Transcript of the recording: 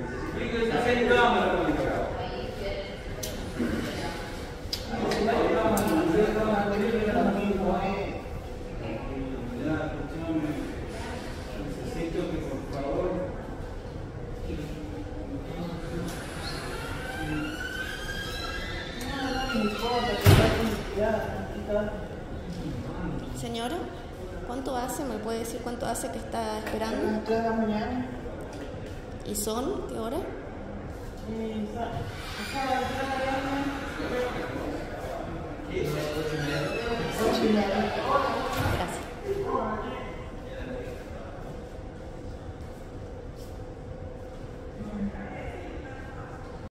Señora, ¿cuánto hace? ¿Me puede decir cuánto hace que está esperando? A las 3 de la mañana. ¿Y son? ¿Qué hora? Ocho y media.